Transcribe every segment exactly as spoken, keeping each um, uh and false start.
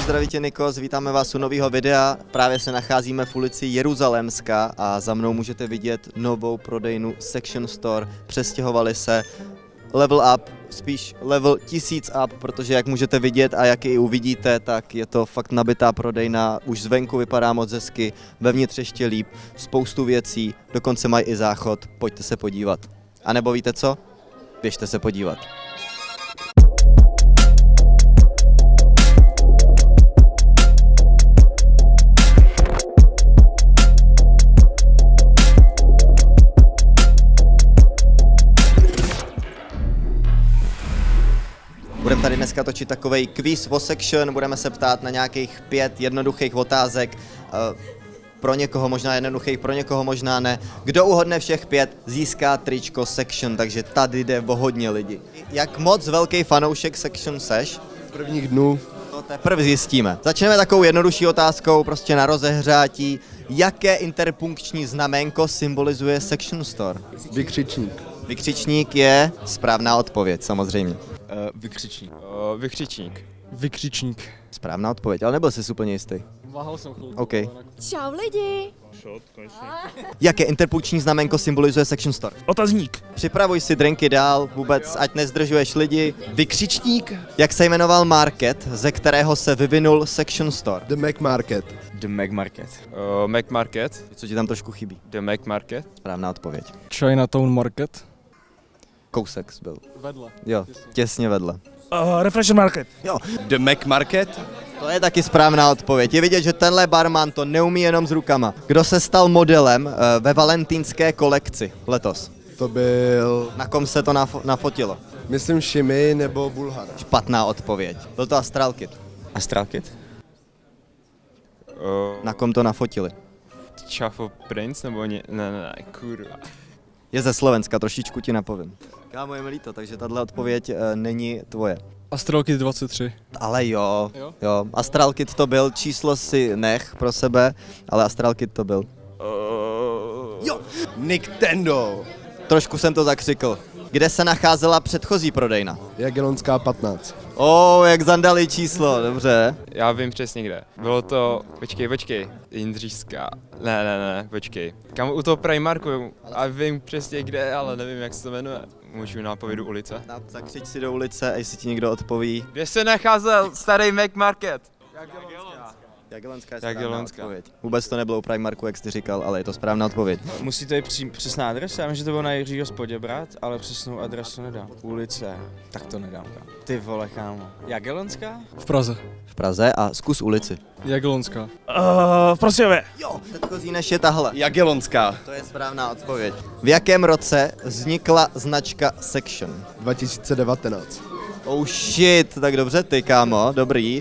zdraví tě Nikos, vítáme vás u nového videa. Právě se nacházíme v ulici Jeruzalémská a za mnou můžete vidět novou prodejnu Section Store. Přestěhovali se level up, spíš level tisíc up, protože jak můžete vidět a jak i uvidíte, tak je to fakt nabitá prodejna. Už zvenku vypadá moc hezky, vevnitř ještě líp, spoustu věcí, dokonce mají i záchod, pojďte se podívat. A nebo víte co? Běžte se podívat. Budeme tady dneska točit takovej quiz o Section, budeme se ptát na nějakých pět jednoduchých otázek. Pro někoho možná jednoduchých, pro někoho možná ne. Kdo uhodne všech pět, získá tričko Section, takže tady jde o hodně lidi. Jak moc velký fanoušek Section seš? Z prvních dnů. To teprve zjistíme. Začneme takovou jednodušší otázkou, prostě na rozehřátí. Jaké interpunkční znaménko symbolizuje Section Store? Vykřičník. Vykřičník je správná odpověď, samozřejmě. Uh, vykřičník. Uh, vykřičník. Vykřičník. Správná odpověď, ale nebyl jsi úplně jistý. Váhal jsem chvilku. OK. Čau lidi. Jaké interpunkční znaménko symbolizuje Section Store? Otazník. Připravuj si drinky dál, vůbec, ať nezdržuješ lidi. Vykřičník. Jak se jmenoval market, ze kterého se vyvinul Section Store? The Mac Market. The Mac Market. Uh, Mac Market. Co ti tam trošku chybí? The Mac Market. Správná odpověď. Chinatown Market. Kousek byl. Vedle. Jo, těsně vedle. Uh, Refresher Market. Jo, The Mac Market. to je taky správná odpověď. Je vidět, že tenhle barman to neumí jenom s rukama. Kdo se stal modelem uh, ve valentýnské kolekci letos? To byl, Na kom se to nafo- nafotilo? myslím, Shimi nebo Bulhara. Špatná odpověď. Byl to Astral Kid. Astral Kid. Uh, Na kom to nafotili? Chaffo Prince nebo ně... Ne, ne, ne, kurva. Je ze Slovenska, trošičku ti napovím. Kámo, je mi líto, takže tahle odpověď uh, není tvoje. Astral Kid dvacet tři. Ale jo, Jo? jo. Astral Kid to byl, číslo si nech pro sebe, ale Astral Kid to byl. Uh, Jo. Nintendo. Trošku jsem to zakřikl. Kde se nacházela předchozí prodejna? Jagellonská patnáct. O, oh, jak zandali číslo, dobře. Já vím přesně kde. Bylo to... Počkej, počkej. Jindřížská. Ne, ne, ne, počkej. Kam u toho Primarku. A vím přesně kde, ale nevím, jak se to jmenuje. Můžu nápovědu ulice? Zakřič si do ulice, a jestli ti někdo odpoví. Kde se nacházel starý Mac Market? Jagellonská je správná Jagellonská. odpověď. Vůbec to nebylo u Primarku, jak jsi říkal, ale je to správná odpověď. Musí to být přesná adresa, já vím, že to bylo na Jiřího hospodě, brat, ale přesnou adresu nedám. Ulice, tak to nedám. Ty vole, kámo. Jagellonská? V Praze. V Praze a zkus ulici. Jagellonská. Uh, v Prostějově. Jo, předchozí než je tahle. Jagellonská. To je správná odpověď. V jakém roce vznikla značka Section? dva tisíce devatenáct. Oh shit, tak dobře ty, kámo, dobrý.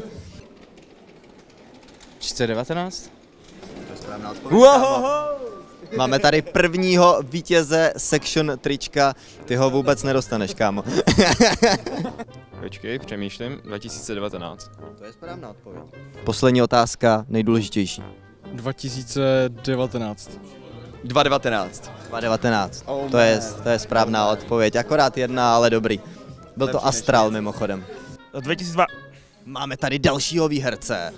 dva tisíce devatenáct? To je správná odpověď, kámo. Máme tady prvního vítěze Section trička, ty ho vůbec nedostaneš, kámo. Počkej, přemýšlím. dva tisíce devatenáct. To je správná odpověď. Poslední otázka, nejdůležitější. dva tisíce devatenáct. dva devatenáct. dva devatenáct. Oh, To je, to je správná odpověď, akorát jedna, ale dobrý. Byl to Astral mimochodem. dva tisíce dva. Máme tady dalšího výherce.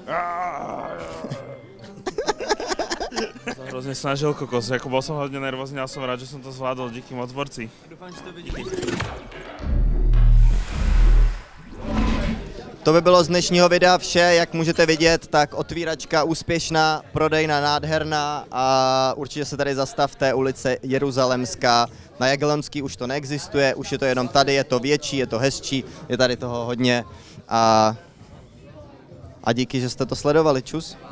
To hrozně snažil kokos, jako byl jsem hodně nervózní, já jsem rád, že jsem to zvládl, díky moc borci. To by bylo z dnešního videa vše, jak můžete vidět, tak otvíračka úspěšná, prodejna nádherná a určitě se tady zastavte, ulice Jeruzalémská. Na Jagellonský už to neexistuje, už je to jenom tady, je to větší, je to hezčí, je tady toho hodně a, a díky, že jste to sledovali, čus.